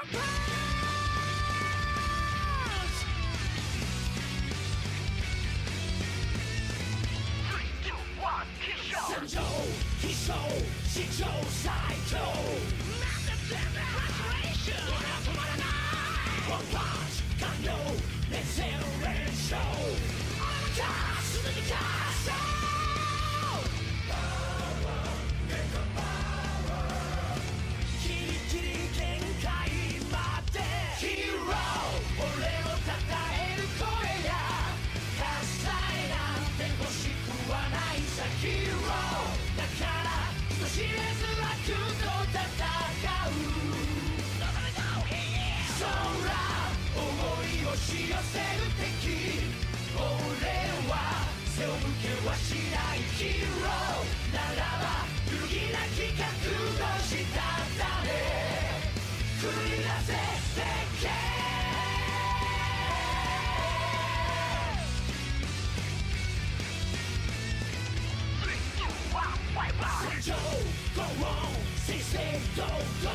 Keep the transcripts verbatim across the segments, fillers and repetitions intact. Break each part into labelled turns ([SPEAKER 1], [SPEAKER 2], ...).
[SPEAKER 1] 戦場飛翔史上最強なんだってんだフラストレーション俺は止まらないワンパンチ完了レッツセレブレーション俺のターン鈴木ターンヒーローだから人知れず悪と戦う空思い押し寄せる敵俺は背を向けはしないヒーローならば揺るぎなき覚悟したため繰り出せてけ戦場 Go on Say say go go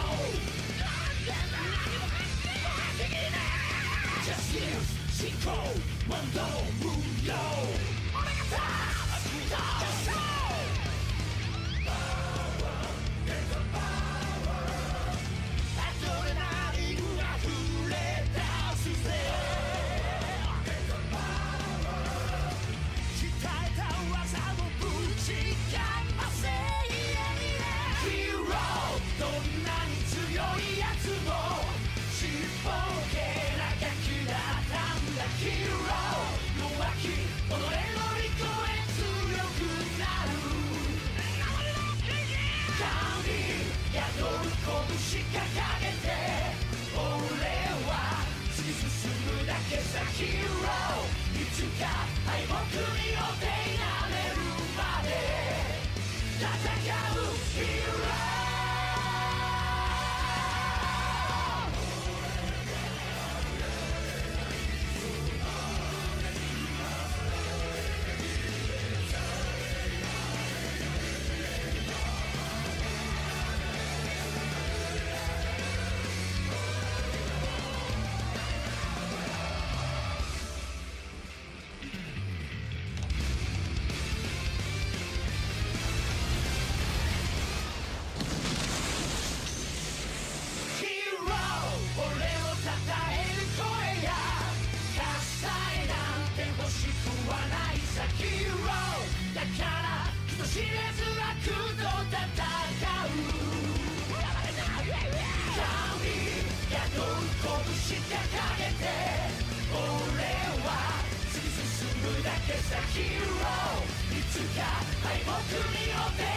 [SPEAKER 1] Justice 進行問答無用俺がターンどうしよう Power Get the power アドレナリンが溢れ出すぜGet the power 鍛えた技をぶちかませヒーローどんなに強いやつもちっぽけなガキだったんだヒーロー弱き己乗り越え強くなる神宿る拳掲げて俺は突き進むだけさヒーローいつか敗北にお手なめるまで戦うヒーロー知れず悪と戦う神宿る拳掲げて俺は突き進むだけさヒーローいつか敗北にお手